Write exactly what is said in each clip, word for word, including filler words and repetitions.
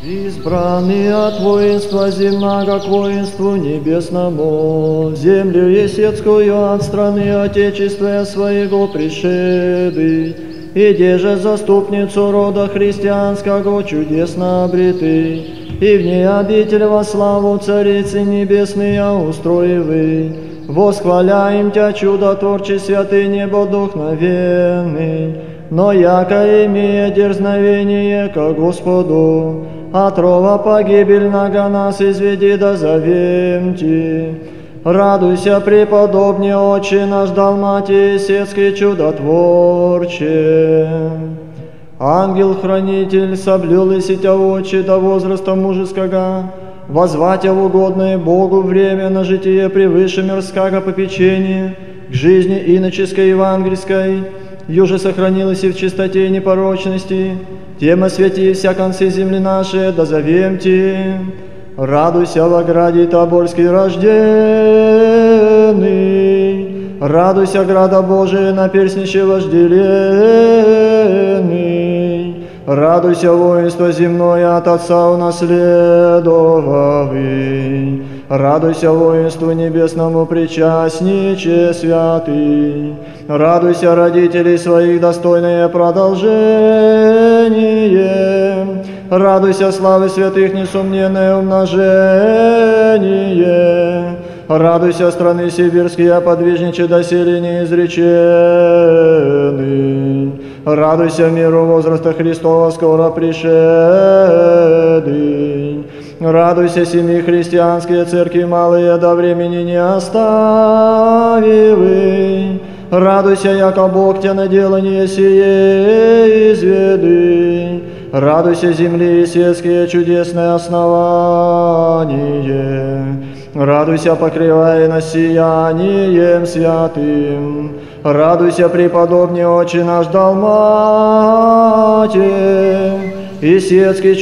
Избранный от воинства земного к воинству небесному, землю есецкую от страны Отечества своего пришедый, иде же заступницу рода христианского чудесно обретый, и в ней обитель во славу Царицы Небесные устроивый. Восхваляем Тя, чудотворче святый небодухновенный, но яко имея дерзновение ко Господу, от рова погибельного нас изведи да зовем Ти. Радуйся, преподобный Отче наш Далматий Есецкий чудотворче. Ангел-хранитель соблюл и сетя Отче до возраста мужеского, возвать в угодное Богу время на житие превыше мирского попечения, к жизни иноческой евангельской, юже сохранилась и в чистоте и непорочности, тем освяти вся концы земли нашей, да зовем Ти. Радуйся в ограде Тобольский рожденный, радуйся, града Божия, на перстнище вожделенный, радуйся, воинство земное от Отца унаследовавый, радуйся, воинству небесному причастниче святый, радуйся, родителей своих достойное продолжение, радуйся, славы святых несомненное умножение, радуйся, страны сибирские, подвижниче доселе неизреченный, радуйся, миру возраста Христова скоро пришедший, радуйся, семьи христианские, церкви малые до времени не оставивы, радуйся, яко Бог Тя на делание сие изведы, радуйся, земли есецкие, чудесное основание, радуйся, покрывая нас сиянием святым, радуйся, преподобный Отче наш Далматий Есецкий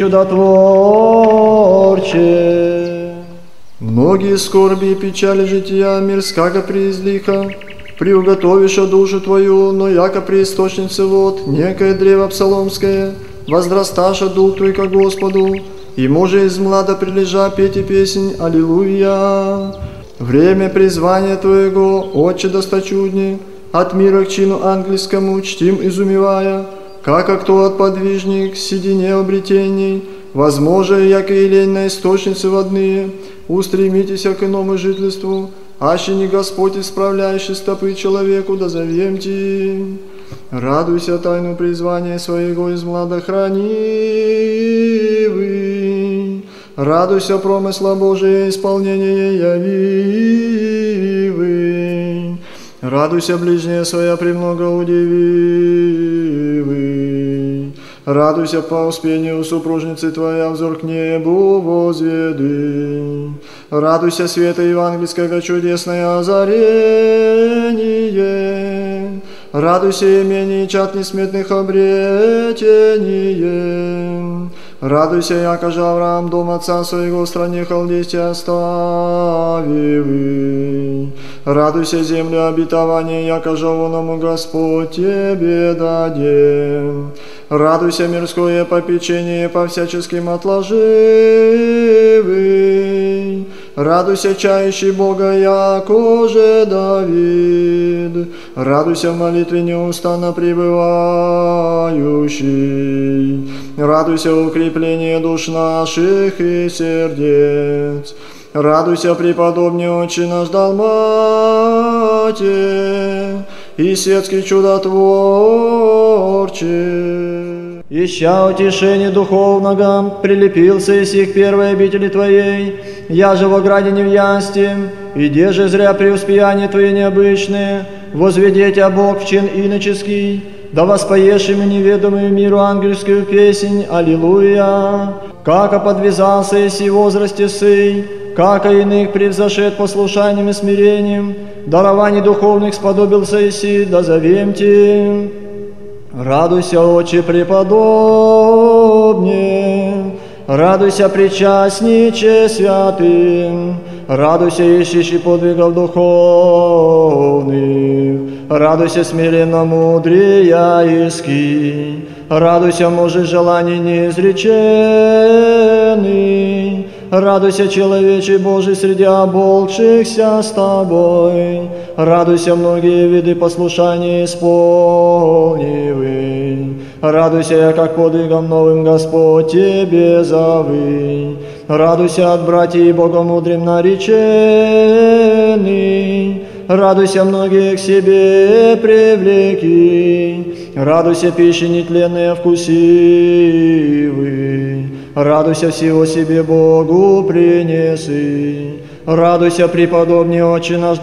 чудотворче. Многие скорби и печали жития мирского преизлиха приуготовиша душу твою, но яко при источнице вод, некое древо псаломское, возрасташа дух твой ко Господу, и може из млада прилежа петь и песнь Аллилуйя. Время призвания Твоего, Отче досточудни, от мира к чину ангельскому чтим изумевая, как кто от подвижник седине обретений, возможно, яко и лень на источницы водные, устремитесь к иному жительству, аще не Господь, исправляющий стопы человеку, да зовем Ти. Радуйся тайну призвания своего из млада хранивый, радуйся промысла Божия исполнение явивый, радуйся ближнее своя премного удививый, радуйся по успению супружницы твоя взор к небу возведы, радуйся света евангельского чудесное озарение, радуйся имени чад несметных обретение, радуйся, яко же Авраам дом отца своего в стране халдейской оставивый, радуйся, землю обетования, яко же оному Господь тебе дадем, радуйся, мирское попечение по всяческим отложивый, радуйся, чающий Бога, яко же Давид, радуйся в молитве неустанно пребывающий, радуйся в укреплении душ наших и сердец, радуйся, преподобный Отче наш Далматий Есецкий чудотворче. Ища утешение духовного, прилепился из их первой обители Твоей, я же в ограде не в ясти, и де же зря преуспеяния Твои необычные, возведи Тя Бог в чин иноческий, да воспоешь им неведомую миру ангельскую песнь Аллилуйя. Како подвязался еси в возрасте сый, како иных превзошед послушанием и смирением, дарований духовных сподобился еси, да зовем Ти. Радуйся, Отче преподобный, радуйся, причастниче святым, радуйся, ищущий подвигов духовных, радуйся, смиренно мудрия иски, радуйся, мужи желаний неизреченных, Радуйся, человече Божий, среди оболкшихся с тобой. Радуйся, многие виды послушания исполнивый. Радуйся, как подвигом новым Господь тебе зовы. Радуйся от братьев богомудрым нареченный. Радуйся, многих к себе привлеки. Радуйся, пищи нетленные вкусивы. Радуйся, всего себе Богу принеси. Радуйся, преподобный Отче наш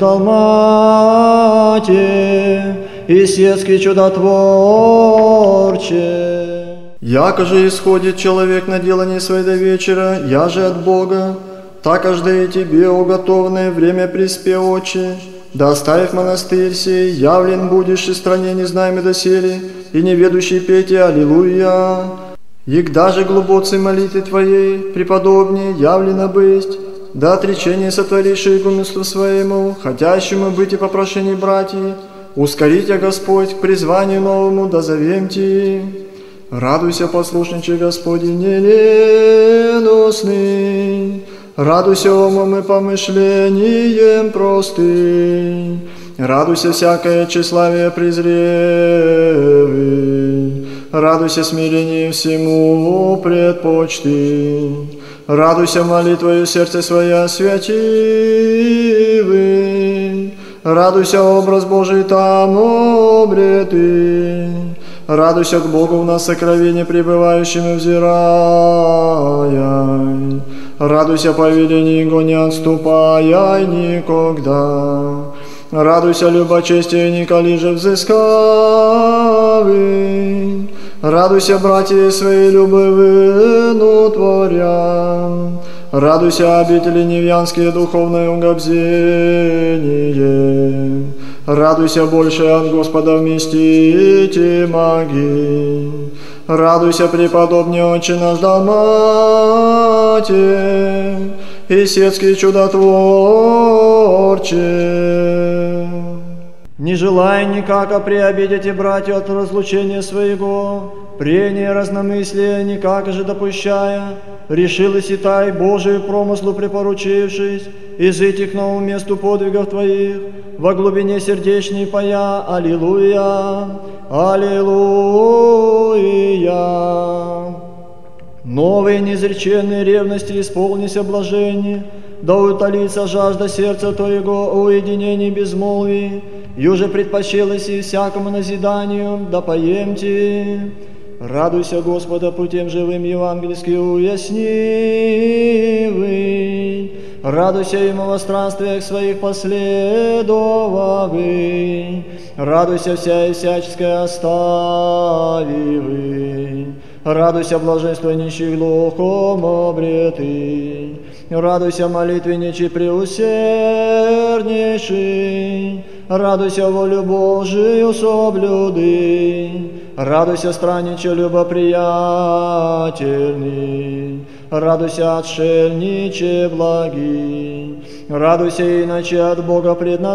Далмате, и светский чудотворче. Яко же исходит человек на делание своей до вечера, я же от Бога, так каждое тебе уготованное время приспе, Отче. Да оставив монастырь сей, явлен будешь и стране незнаемой доселе, и неведущий пейте Аллилуйя. Егда же глубоцей молитвы твоей, преподобнее, явлено бысть, да отречение сотворишь игуменству своему, хотящему быть и по прошению братьев, ускорите, Господь, к призванию новому, да завемте. Радуйся, послушниче Господи, неленосный, радуйся умом и помышлением простым, радуйся всякое тщеславие презревый, радуйся смирением всему предпочти, радуйся молитвою сердце свое святивый, радуйся образ Божий там обретый, радуйся к Богу в нас сокровенне пребывающим и взирая, радуйся повелению Его не отступая никогда, радуйся любочестие николи же взыскавый, радуйся, братья свои любовину творя, радуйся, обители невьянские духовное угобзение, радуйся больше от Господа вместите маги, радуйся, преподобный Отче наш Далмате, и светский чудотворче. Не желая никако приобидеть братья от разлучения своего, прения разномыслия никак же допущая, решилась и тай Божию промыслу припоручившись, и жить их новому месту подвигов твоих, во глубине сердечной поя Аллилуйя, Аллилуйя. Новые неизреченные ревности исполнися блажение, да утолится жажда сердца твоего уединений безмолвий, юже предпочелось и всякому назиданию, да поемте. Радуйся, Господа, путем живым евангельски уяснивый, радуйся Ему во странствиях своих последовавый, радуйся вся и всяческое оставивый, радуйся блаженство нищих глухом обретый, радуйся молитвенничий преусерднейший, радуйся волю Божию соблюды, радуйся странниче любоприятельный, радуйся отшельниче благий, радуйся иначе от Бога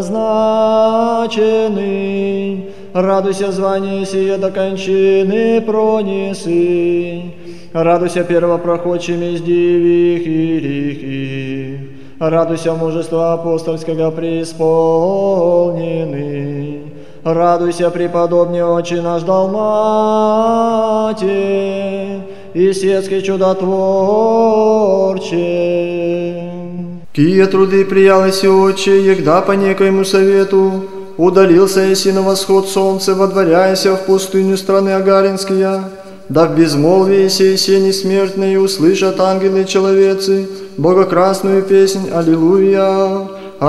предназначенный, радуйся звание сие до кончины пронесы, радуйся первопроходчими из дивих и лихих, радуйся мужества апостольского преисполненный, радуйся, преподобный Отче наш Далмате, и светский чудотворче. Кие труды приялось, Отче, егда по некоему совету удалился еси на восход солнца, водворяйся в пустыню страны Агаринские, да в безмолвии сей сени смертные услышат ангелы человецы богокрасную песнь Аллилуйя,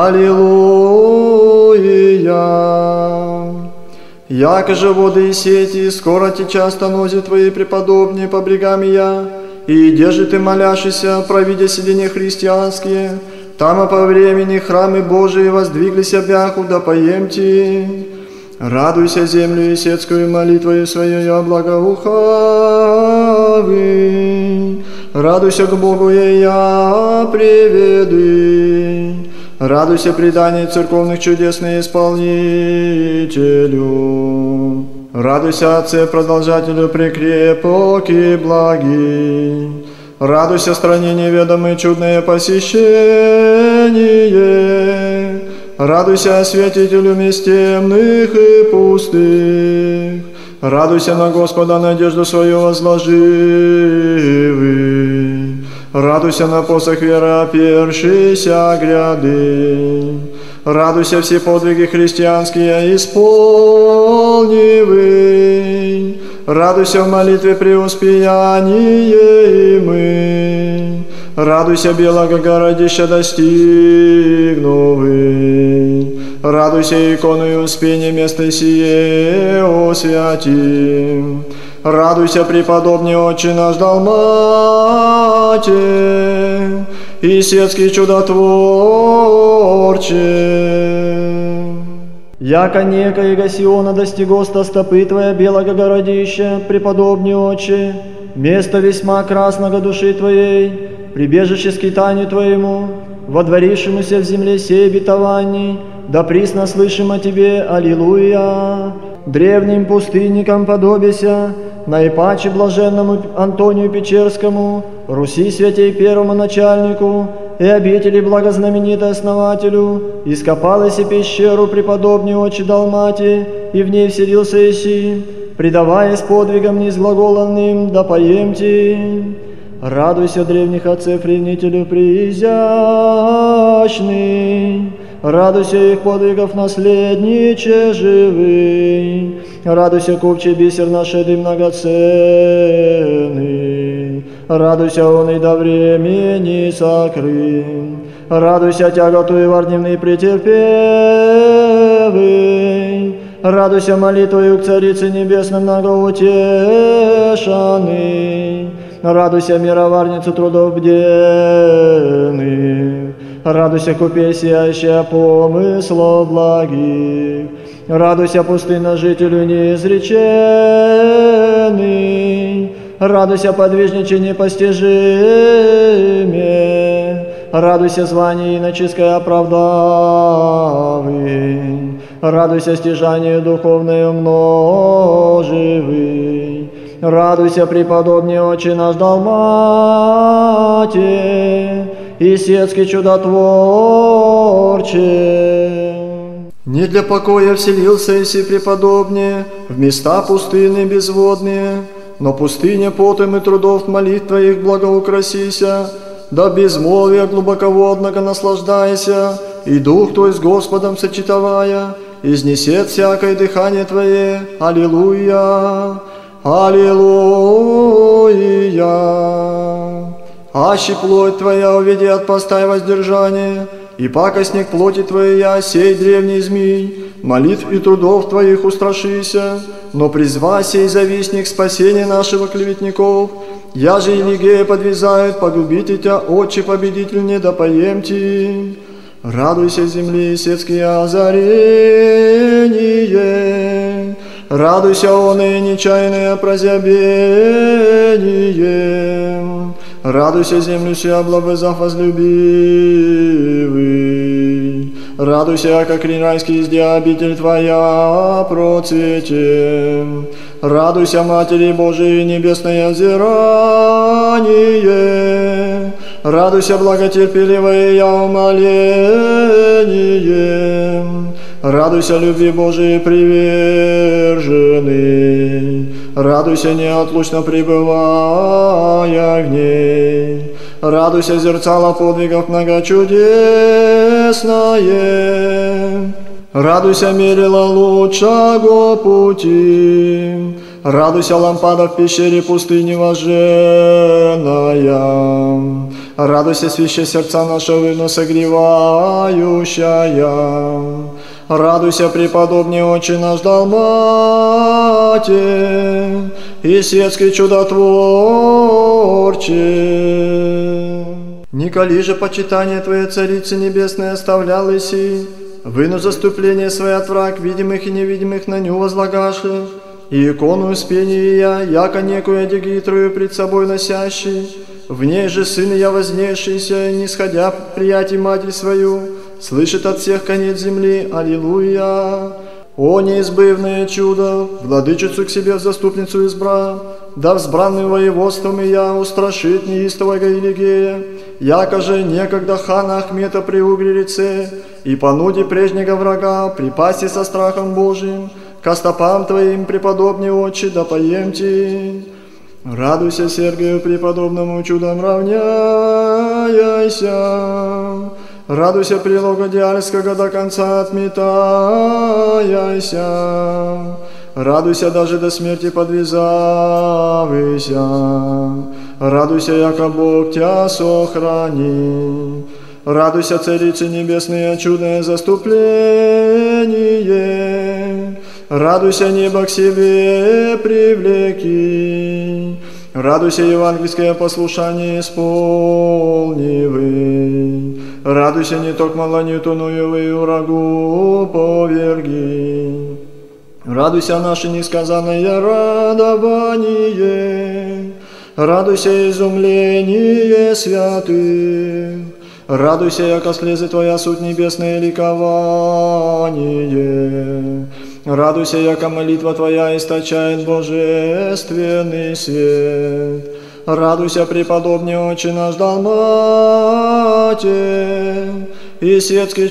Аллилуйя. Яко же воды и сети, скоро теча станози твои преподобные по брегам я, и где же ты моляшися, провидя селения христианские, там а по времени храмы Божии воздвиглись обяху, да поемте. Радуйся землю и сетскую молитвою своей облагоухавы, радуйся к Богу и я приведы, радуйся преданию церковных чудесных исполнителю, радуйся Отце продолжателю прикрепок и благи, Радуйся стране неведомой чудное посещение. Радуйся осветителю мест темных и пустых. Радуйся на Господа надежду свою возложивый. Радуйся на посох веры опершийся гряды. Радуйся все подвиги христианские исполнивый. Радуйся в молитве преуспеяние мы. Радуйся белого городища достигнувый. Радуйся иконой успения место сие освятим. Радуйся, преподобный Отче наш Далмате, и светский чудотворче. Яко некоего Сиона достигоста стопы Твоя белого городища, преподобный Отче, место весьма красного души Твоей, прибежище скитанию Твоему, водворившемуся в земле сей обетований, да присно слышим о Тебе, аллилуйя. Древним пустынникам подобися, наипаче блаженному Антонию Печерскому, Руси святей первому начальнику и обители благознаменитой основателю, ископалась и пещеру преподобный Отче Далмати, и в ней вселился Иси, предаваясь подвигам неизглаголанным, да поемте. Радуйся, древних отцев ревнителю преизящный, радуйся их подвигов наследниче живый, радуйся, купчий бисер нашедый многоценный, радуйся, он и до времени сокрыт, радуйся, тяготу и вардневный претерпевый, радуйся, молитвою к Царице Небесной многоутешанный, радуйся, мироварницу трудов бденных, радуйся, купель сияющая помыслов благих, радуйся, пустынножителю неизреченный, радуйся, подвижниче непостижиме, радуйся, звание иноческое оправдавый, радуйся, стяжанию духовное множивый, радуйся, преподобный Отче наш Далмате, и светский чудотворче. Не для покоя вселился Иси преподобнее в места пустынные безводные, но пустыня потом и трудов молитв Твоих благоукрасися, да безмолвия глубоководного наслаждайся, и Дух Твой с Господом сочетовая, изнесет всякое дыхание Твое. Аллилуйя! Аллилуйя! Аще плоть Твоя уведет постай воздержание, и пакостник плоти Твоей я, сей древний змей, молитв и трудов Твоих устрашися, но призва сей завистник спасения нашего клеветников, я же и Лигея подвязают, погубите Тя, Отче победитель, не да поемте. Радуйся земли, светские озарение, радуйся, он и нечаянное прозябение, радуйся, землю сия благовезав возлюбивый, радуйся, как райский изде обитель Твоя процвете, радуйся, Матери Божией небесное озирание, радуйся, благотерпеливое я умоление, радуйся, любви Божией приверженный, радуйся, неотлучно пребывая в ней, радуйся, зерцало подвигов многочудесное, радуйся, мерила лучшего пути, радуйся, лампада в пещере пустыни вожженная, радуйся, свяще сердца нашего вино согревающая, радуйся, преподобный Отче наш Далмате, и светский чудотворче. Николи же почитание Твоей Царицы Небесной оставлялось и выну заступление свое от враг, видимых и невидимых на ню возлагаши, и икону успения я, яко некую одегитрую пред собой носящий, в ней же сын я вознесшийся, нисходя приятий Матерь свою, слышит от всех конец земли. Аллилуйя! О неизбывное чудо, владычицу к себе в заступницу избра, да взбранным воеводством и я устрашит неистового Илигея, яко же некогда хана Ахмета при Угре-реце, и понуди прежнего врага припасти со страхом Божиим, ко стопам Твоим, преподобный Отче, да поемте. Радуйся Сергию преподобному, чудом равняйся, радуйся прилога Диальского до конца отметаяйся, радуйся даже до смерти подвязавайся, радуйся, яко Бог Тя сохрани. Радуйся, Царицы Небесные, чудное заступление, радуйся, небо к себе привлеки, радуйся, евангельское послушание исполнивый, радуйся, не только маланию тонуевую врагу поверги, радуйся, наше несказанное радование, радуйся, изумление святых, радуйся, яко слезы Твоя суть небесное ликование, радуйся, яко молитва Твоя источает божественный свет, радуйся, преподобный Отче наш Далмате, и светский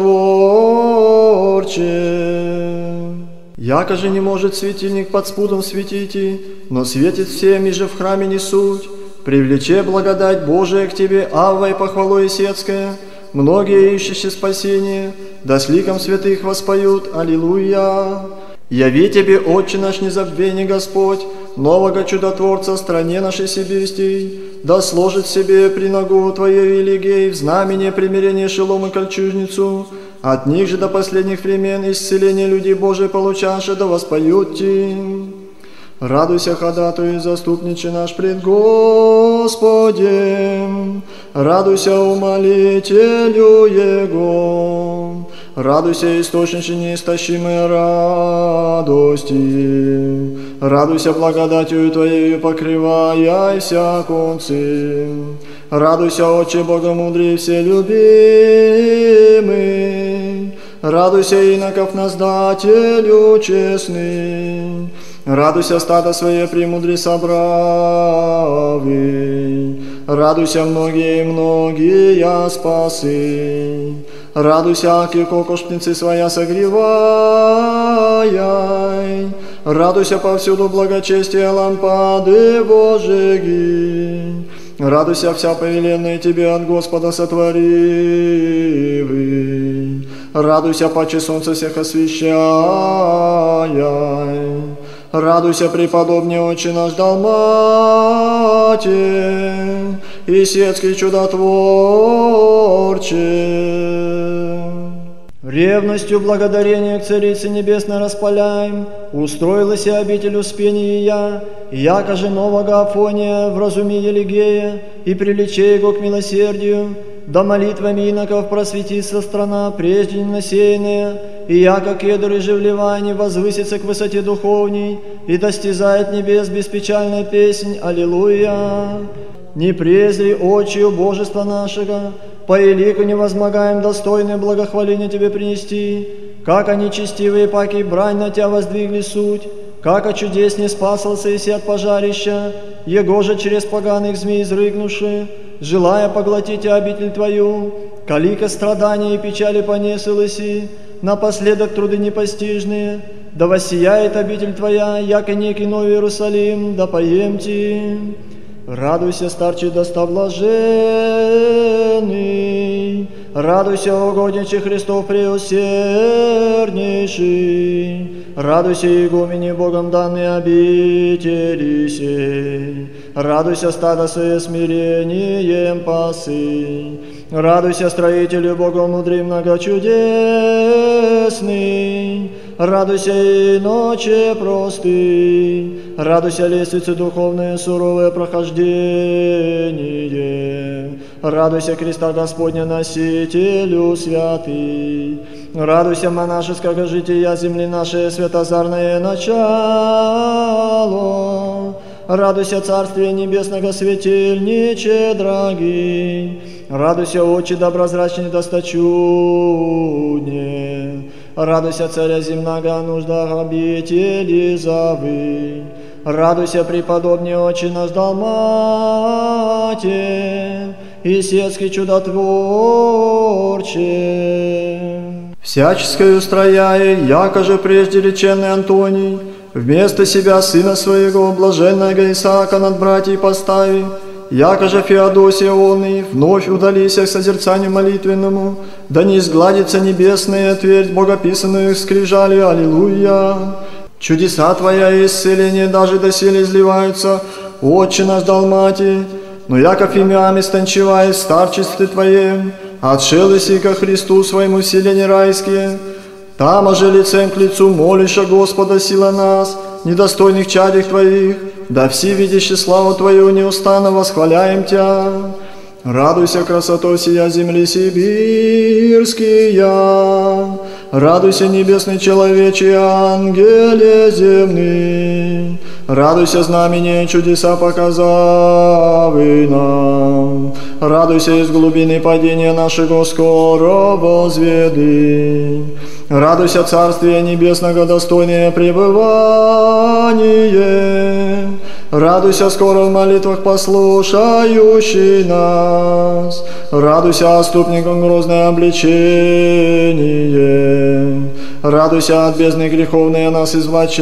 чудотворче. Яко же не может светильник под спудом светить, но светит всем, и же в храме не суть, привлече благодать Божия к Тебе, Авва и похвалой светская, многие ищущие спасения, да с ликом святых воспоют, Аллилуйя. Яви Тебе, Отче наш незабвенный Господь, нового чудотворца в стране нашей сибирской, да сложит себе при ногу Твоей Илигей в знамение примирения Шелом и Кольчужницу, от них же до последних времен исцеление людей Божий получаше, да воспоют Ти. Радуйся, ходатую и заступниче наш пред Господем, радуйся, умолителю Его, радуйся, источнице неистощимой радости, радуйся, благодатью Твоею покрывая всяконцы, радуйся, Отче Богомудрый вселюбимый, радуйся, иноков наздателю честный, радуйся, стадо свое премудри собравый, радуйся, многие-многие спасы, радуйся, аки кокошницы своя согревай, радуйся повсюду благочестие лампады Божии, радуйся вся повеленная Тебе от Господа сотворивый, радуйся, паче солнце всех освещай, радуйся, преподобный Отче наш Далмате, и светский чудотворче. Ревностью благодарения к Царице Небесной распаляем, устроилась и обитель успения я, яко же нового Афония вразуми Елигея, и привлече его к милосердию, да молитвами иноков просветится страна, прежде не насеянная, и яко кедр и живлевание возвысится к высоте духовней, и достизает небес беспечальная песнь, Аллилуйя. Не презри очию божества нашего, по элику не возмогаем достойное благохваление Тебе принести, как они честивые паки брань на Тебя воздвигли суть, как о чудес не спасался и от пожарища, его же через поганых змей изрыгнувши, желая поглотить обитель Твою, калика страдания и печали понесылоси, напоследок труды непостижные, да воссияет обитель Твоя, яко некий новый Иерусалим, да поемте. Радуйся, старче доставложенный, радуйся, угодниче Христов преусерднейший, радуйся, игумене Богом данной обители сей, радуйся, стадо свое смирением пасы, радуйся, строителю Богом мудрый многочудесный, радуйся, и ночи простый, радуйся, лестнице духовное суровое прохождение, радуйся, креста Господня носителю святый, радуйся, монашеского жития земли нашей святозарное начало, радуйся, царствие небесного светильниче дорогий, радуйся, Отче доброзрачный досточудне, радуйся, царя земного нужда обители завы, Радуйся, преподобный Отче наш Далматин, и светский чудотворче. Всяческое устрояя, яко же прежде реченный Антоний, вместо себя сына своего, блаженного Исаака, над братьей постави, яко же Феодосия онный, вновь удалися к созерцанию молитвенному, да не изгладится небесная твердь богописанных скрижали, аллилуйя. Чудеса Твоя и исцеление даже доселе изливаются, Отче наш Далматий, но яко фимиами станчевая в старчестве Твоем, отшелыси ко Христу своему вселенье райские, там же лицем к лицу молиша Господа сила нас, недостойных чадих Твоих, да все видящие славу Твою неустанно восхваляем Тя. Радуйся, красотой сия земли сибирския, радуйся, небесный человече, ангеле земный, радуйся, знамение чудеса показавы нам, радуйся, из глубины падения нашего скоро возведы, радуйся, царствие небесного достойное пребывание, радуйся, скоро в молитвах послушающий нас, радуйся, отступникам грозное обличение, радуйся, от бездны греховные нас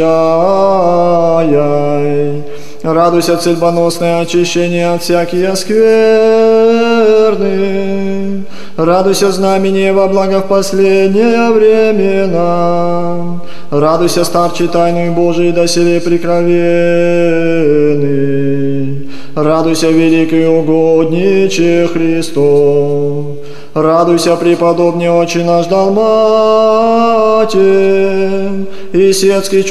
извлачай, радуйся, цельбоносное очищение от всякие скверны, радуйся, знамение во благо в последнее времена, радуйся, старче тайную Божией доселе прикровенный, радуйся, великий угодниче Христов, радуйся, преподобный Отче наш Далматин, и светский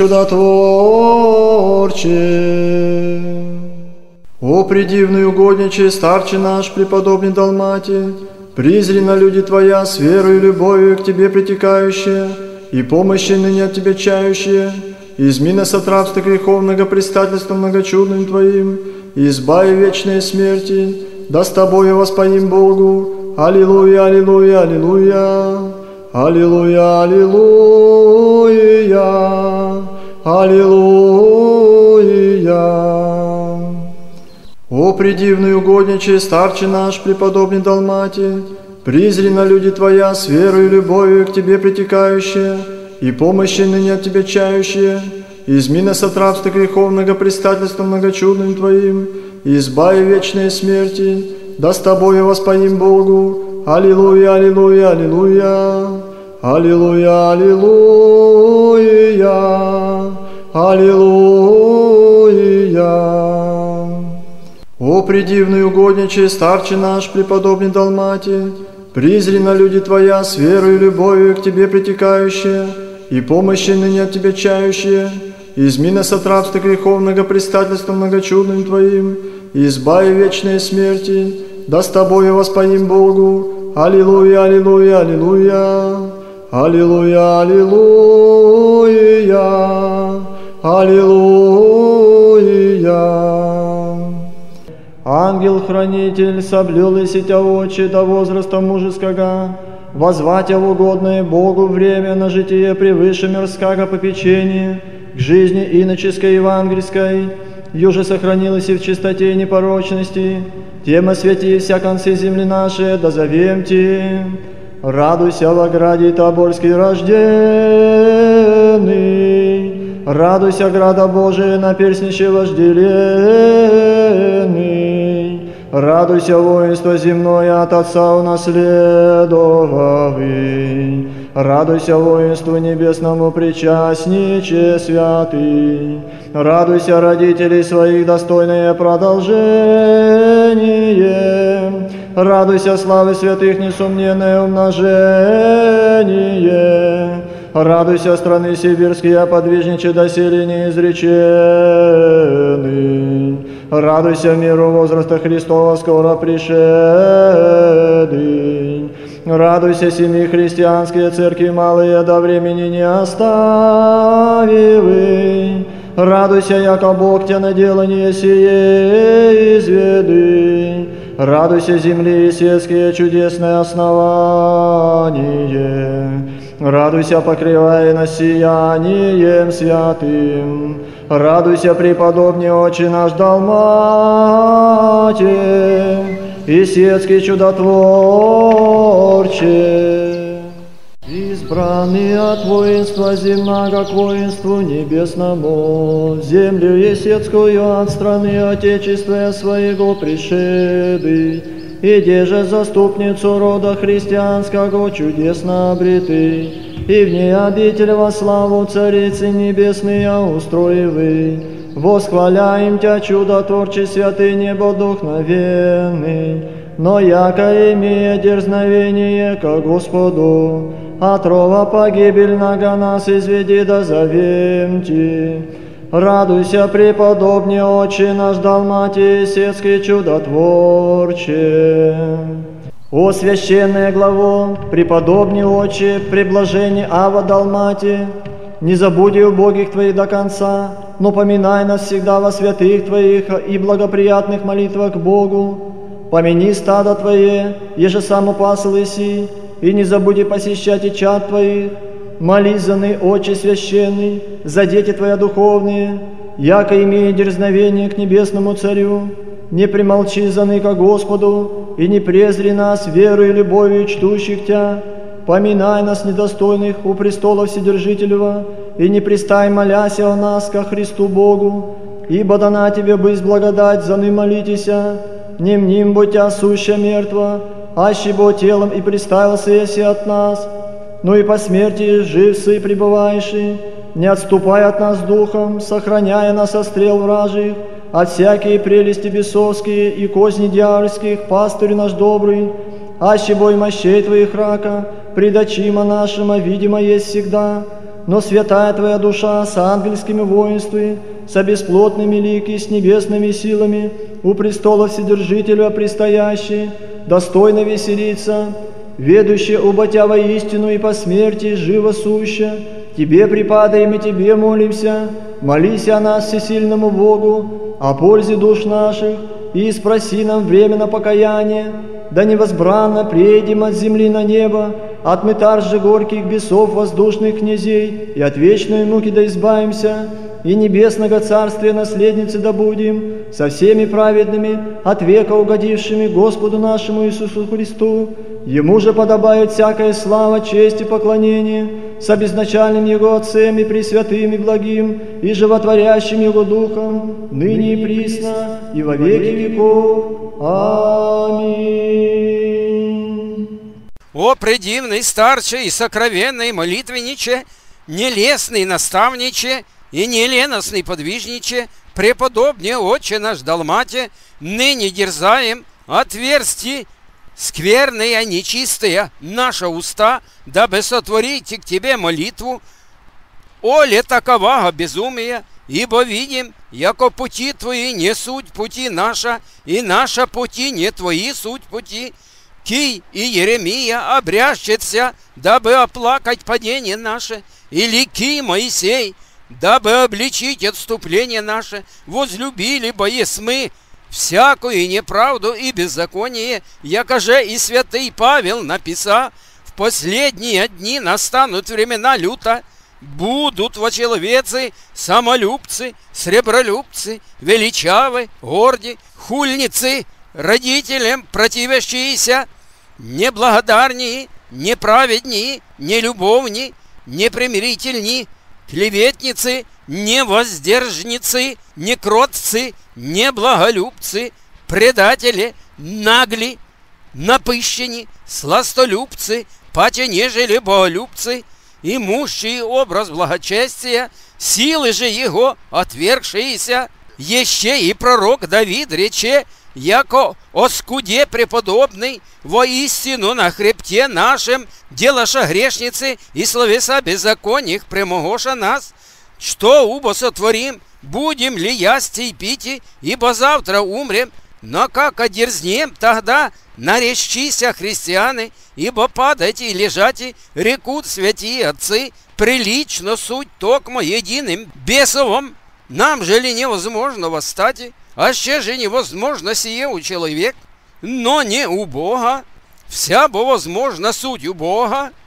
чудотворче. О, предивный угодниче, старче наш, преподобный Далматий, призри на люди Твоя, с верой и любовью к Тебе притекающие, и помощи ныне от Тебя чающие, изми нас от рабства греховного предстательства многочудным Твоим, и избави вечной смерти, да с Тобою воспоим Богу. Аллилуйя, аллилуйя, аллилуйя, аллилуйя, аллилуйя, аллилуйя. О, предивный угодниче, старче наш, преподобный Далматий, призри на люди Твоя, с верой и любовью к Тебе притекающие, и помощи ныне от Тебя чающие, изми нас от рабства греховного предстательства многочудным Твоим, и избави вечной смерти, да с Тобою воспоим Богу. Аллилуйя, аллилуйя, аллилуйя, аллилуйя, аллилуйя, аллилуйя. О, предивный угодниче, старче наш, преподобный Далматий, призри на люди Твоя, с верой и любовью к Тебе притекающие, и помощи ныне от Тебя чающие, изми нас от рабства греховного предстательства многочудным Твоим, и избави вечной смерти, да с Тобою воспоим Богу. Аллилуйя, аллилуйя, аллилуйя, аллилуйя, аллилуйя, аллилуйя. Ангел-хранитель, соблюл и сетя Отче до возраста мужеского, возватя в угодное Богу время на житие превыше мирского попечения, к жизни иноческой евангельской, юже сохранилась и в чистоте и непорочности, тем освети вся концы земли нашей, да зовемте. Радуйся в ограде Тобольский рожденный, радуйся, града Божия, на перстнище вожделенный, радуйся, воинство земное от Отца унаследовавый, радуйся, воинству небесному причастниче святый, радуйся, родителей своих достойное продолжение, радуйся, славы святых несомненное умножение, радуйся, страны сибирские, подвижниче доселе неизреченный, радуйся, миру возраста Христова скоро пришедший, радуйся, семьи христианские, церкви малые до времени не оставивы, радуйся, яко Бог Тя на делание сие изведы, радуйся, земли и светские чудесное основание, Радуйся, покрывая нас сиянием святым. Радуйся, преподобный Отче наш Далмате, и светский чудотворче. Избранный от воинства земного к воинству небесному, землю есецкую от страны Отечества своего пришедый, иде же заступницу рода христианского чудесно обретый, и в ней обитель во славу Царицы Небесные устроивый. Восхваляем Тя, чудотворче святый небодухновенный, но яко имея дерзновение ко Господу, от рова погибельного нас изведи да зовем Ти. Радуйся, преподобный Отче наш Далматий, светский чудотворче. О священное главо, преподобный Отче, преблажение Ава Далмати, не забуди убогих Твоих до конца, но поминай нас всегда во святых Твоих и благоприятных молитвах к Богу. Помяни стадо Твое, еже сам упасл Иси, и не забуди посещать и чад Твоих. Молись за ны, Отче священный, за дети Твоя духовные, яко имея дерзновение к небесному Царю, не примолчи за ны ко Господу, и не презри нас верою и любовью чтущих Тя. Поминай нас недостойных у престола Вседержителева, и не пристай, моляся о нас ко Христу Богу, ибо дана Тебе бысть благодать, за ны молитеся, не мним бо Тя суща мертва, аще бо телом и приставился еси от нас, но и по смерти жив сы пребывающий, не отступай от нас духом, сохраняя нас от стрел вражьих, от всякие прелести бесовские и козни дьявольских, пастырь наш добрый, аще бой мощей Твоих рака, предочима нашима видимо есть всегда, но святая Твоя душа с ангельскими воинствами, со бесплотными лики, с небесными силами, у престола Вседержителя предстоящий, достойно веселиться, ведущий оба Тя воистину и по смерти живо суща. Тебе припадаем и Тебе молимся, молись о нас всесильному Богу, о пользе душ наших, и спроси нам время покаяния, да невозбранно приедем от земли на небо, от мытарж же горьких бесов воздушных князей, и от вечной муки да избавимся, и небесного царствия наследницы добудем, со всеми праведными, от века угодившими Господу нашему Иисусу Христу. Ему же подобает всякая слава, честь и поклонение, с обезначальным Его Отцем и Пресвятым и благим, и животворящим Его Духом, ныне и присно, и во веки веков. Аминь. О предивный старче и сокровенный молитвенниче, нелестный наставниче и неленостный подвижниче, преподобный Отче наш Далмате, ныне дерзаем отверсти скверные, нечистые наши уста, дабы сотворить к Тебе молитву, оле такового безумия, ибо видим, яко пути Твои не суть пути наша, и наша пути не Твои суть пути. Кий и Еремия обрящется, дабы оплакать падение наше, или Кий Моисей, дабы обличить отступление наше, возлюбили боес мы всякую неправду и беззаконие, якоже и святый Павел написал: в последние дни настанут времена люта, будут вочеловецы, самолюбцы, сребролюбцы, величавы, горди, хульницы, родителям противящиеся, неблагодарнее, неправеднее, нелюбовни, непримирительни, клеветницы, невоздержницы, некротцы, неблаголюбцы, предатели, нагли, напыщени, сластолюбцы, паче нежели боголюбцы, имущие образ благочестия, силы же его отвергшиеся. Еще и пророк Давид рече, яко о скуде преподобный, воистину на хребте нашем делаша грешницы и словеса беззаконных премогоша нас, что убо сотворим, будем ли ясти и пити, ибо завтра умрем, но как одерзнем тогда наречися христианы, ибо падать и лежати рекут святые отцы, прилично суть токмо единым бесовым, нам же ли невозможно восстать, аще же невозможно сие у человека, но не у Бога, вся бо возможна суть у Бога.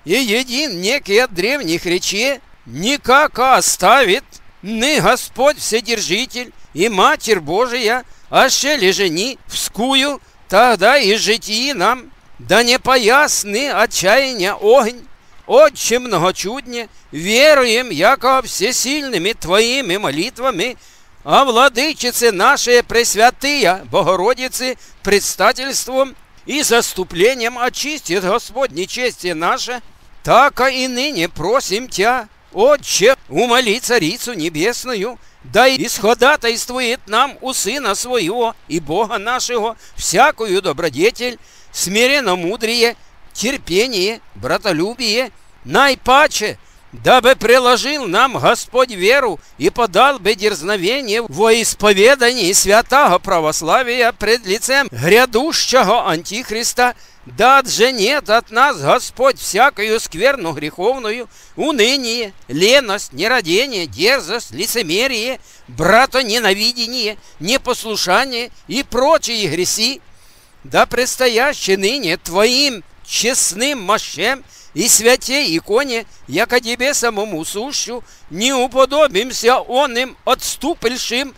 и един некий от древних речей, никак оставит ны Господь Вседержитель и Матерь Божия, аще ли жени вскую, тогда и житии нам, да не поясны отчаяния огонь. Отче многочудне, веруем, яко всесильными Твоими молитвами, а владычице нашей Пресвятыя Богородицы предстательством и заступлением очистит Господь нечестие наше, так и ныне просим Тя, Отче, умоли Царицу Небесную, да исходатайствует нам у Сына Своего и Бога нашего всякую добродетель, смиренно-мудрие, терпение, братолюбие, наипаче, дабы приложил нам Господь веру и подал бы дерзновение во исповедании святого православия пред лицем грядущего Антихриста, да отженет от нас Господь всякую скверну греховную, уныние, леность, нерадение, дерзость, лицемерие, братоненавидение, непослушание и прочие греси, да предстоящие ныне Твоим честным мощем и святей иконе, яко Тебе самому сущу, не уподобимся оным отступившим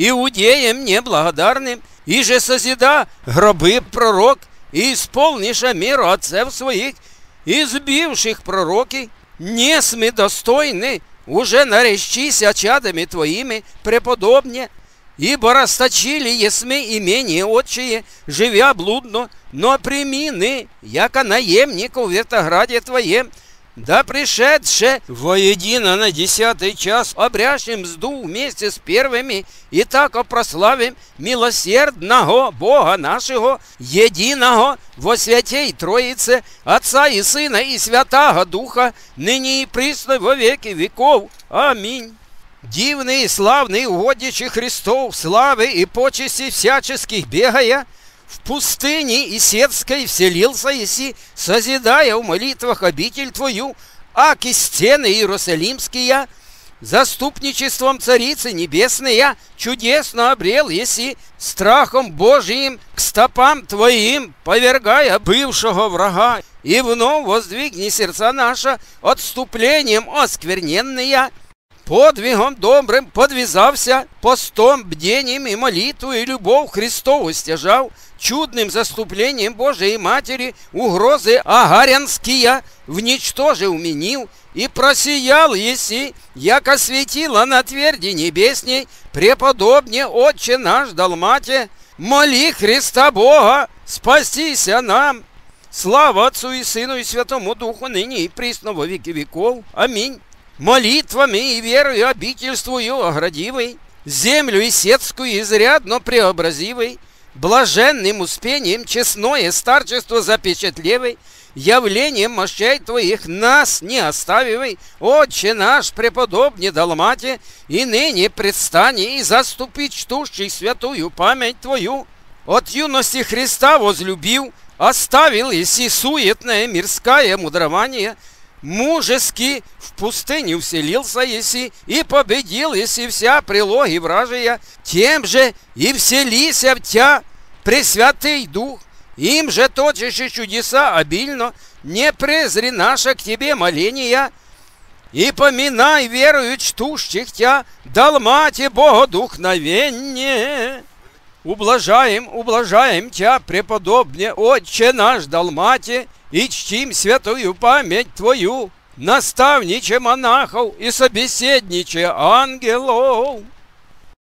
иудеям неблагодарным, и же созида гробы пророк, и исполниша меру отцев своих, избивших пророки, не сме достойны уже наречися чадами Твоими преподобне, ибо расточили есмы имение отчие, живя блудно, но прими ны, яко наемников в вертограде Твоем, да пришедше воедино на десятый час обрящем мзду вместе с первыми, и так прославим милосердного Бога нашего, единого во святей Троице, Отца и Сына и Святаго Духа, ныне и присно во веки веков. Аминь. Дивный и славный угодничий Христов, славы и почести всяческих бегая, в пустыне Исетской вселился еси, созидая в молитвах обитель Твою, аки стены Иерусалимские, заступничеством Царицы Небесной чудесно обрел еси, страхом Божиим к стопам Твоим, повергая бывшего врага, и вновь воздвигни сердца наша отступлением оскверненные, подвигом добрым подвязався, постом, бдением и молитву и любовь Христову стяжал, чудным заступлением Божией Матери угрозы агарянские вничтоже уменил, и просиял еси, яко светило на тверди небесней, преподобне Отче наш Далмате, моли Христа Бога, спастися нам. Слава Отцу и Сыну и Святому Духу, ныне и присно во веки веков. Аминь. Молитвами и верою обительствую оградивой, землю исетскую изрядно преобразивой, блаженным успением честное старчество запечатлевой, явлением мощей Твоих нас не оставивай, Отче наш преподобне Далмате, и ныне предстани и заступи чтущий святую память Твою. От юности Христа возлюбил, оставил еси суетное мирское мудрование, мужески в пустыню вселился еси, и победил еси вся прилоги вражия, тем же и вселися в Тя, Пресвятый Дух, им же точишь чудеса обильно, не презри наше к Тебе моления, и поминай верую чтущих Тя, Далмате Богодухновенне. Ублажаем, ублажаем Тя, преподобне Отче наш Далмате, и чтим святую память Твою, наставниче монахов и собеседниче ангелов.